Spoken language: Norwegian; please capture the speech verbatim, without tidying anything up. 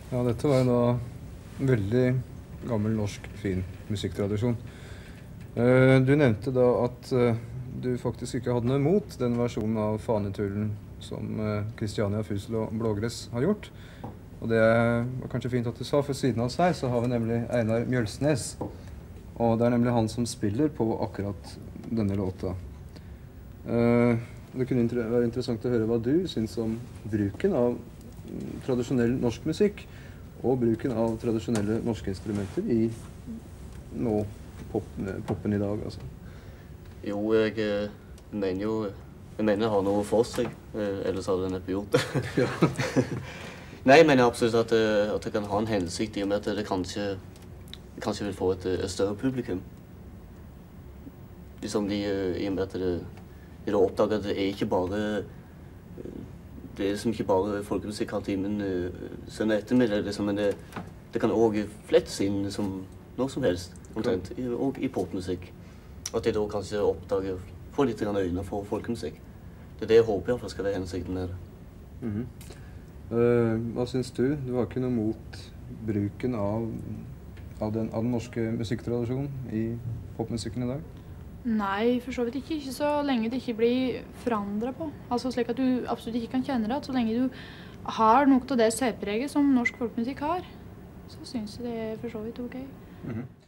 Ja, dette var jo da en veldig gammel norsk fin musikktradisjon. Eh, Du nevnte da at eh, du faktisk ikke hadde noe imot den versjonen av Fanetullen som eh, Christiania Fusel og Blågress har gjort. Og det var kanskje fint at du sa, for siden av oss her så har vi nemlig Einar Mjølsnes. Og det er nemlig han som spiller på akkurat denne låta. Eh, Det kunne inter- være interessant å høre hva du syns om bruken av mm, tradisjonell norsk musikk og bruken av tradisjonelle norske instrumenter i nå poppen, poppen i dag, altså. Jo, jeg eh, mener jo Jeg mener det har noe for seg, eh, ellers hadde jeg neppe gjort det. Ja. Nei, jeg mener absolutt at, eh, at det kan ha en hensikt i og med at det kanskje, kanskje vil få et, et større publikum. Liksom de, eh, i og med at det, de da oppdager at det er ikke bare eh, det er liksom ikke bare folkemusikk halv timen uh, søndag ettermiddag, liksom, men det, det kan også flettes inn som noe som helst, omtrent, i, og i popmusikk. At de da kanskje oppdager, får litt grann øyne for folkemusikk. Det er det jeg håper i hvert fall skal være hensikten med det. Mhm. Eh, hva syns du? Du har ikke noe mot bruken av, av, den, av den norske musikktradisjonen i popmusikken i dag? Nei, for så vidt ikke. Ikke så lenge det ikke blir forandret på. Altså slik at du absolutt ikke kan kjenne det. Så lenge du har noe av det særpreget som norsk folkemusikk har, så synes jeg det er for så vidt ok. Mhm.